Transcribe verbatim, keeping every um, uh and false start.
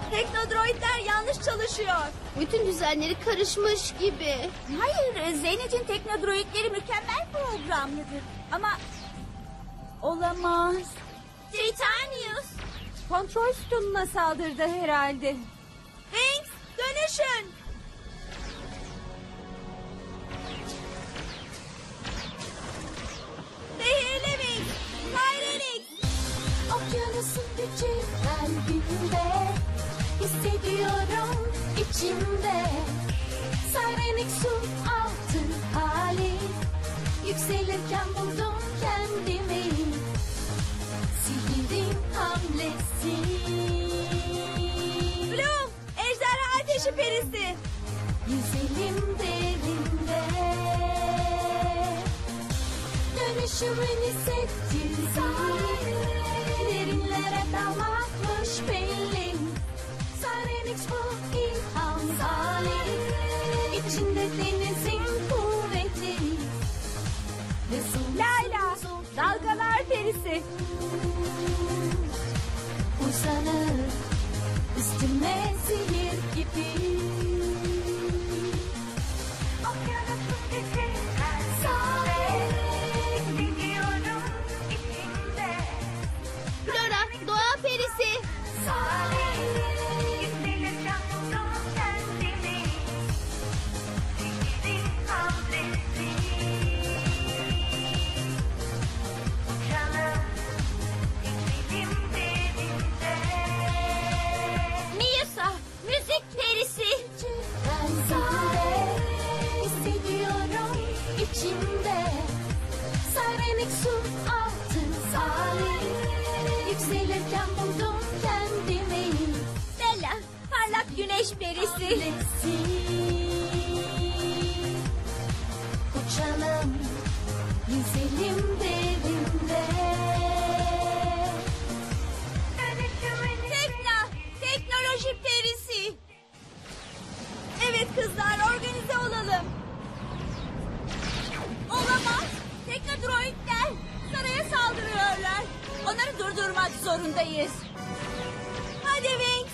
Teknodroidler yanlış çalışıyor. Bütün düzenleri karışmış gibi. Hayır, Zeynep'in teknodroidleri mükemmel programlıdır. Ama olamaz. Titanius. Kontrol sütununa saldırdı herhalde. Wings, dönüşün. Zehirli Wings, Tyrelix. Okyanusun gücü kalbimde, hissediyorum içimde. Sirenik su altın hali, yükselirken buldum kendimi. Sihirin hamlesi. Bloom, ejderha ateşi perisi. Yüzelim derinde, dönüşümün hissettiğim derinlere dalmakmış belli. Sirenix bu ilham zalim, içinde denizin kuvveti ve Layla, sonsuz dalgalar perisi. uzanır üstüme zehir gibi. Okyanusun geçirken sare, hissediyorum içimde. Flora, doğa perisi. Sare, yükselirken buldum kendimi. Sihirin hamlesi. Uçalım, yükselim derinde. Miyasa, müzik perisi. Ben sare, hissediyorum içimde. Sirenik su altın salim, yükselirken buldum kendimi. Stella, parlak güneş perisi. Hamlesi. Uçalım, yüzelim derinde. Tekna, teknoloji perisi. Evet kızlar, organize olalım. Olamaz. Teknodroidler saraya saldırıyorlar. Onları durdurmak zorundayız. Hadi Wing,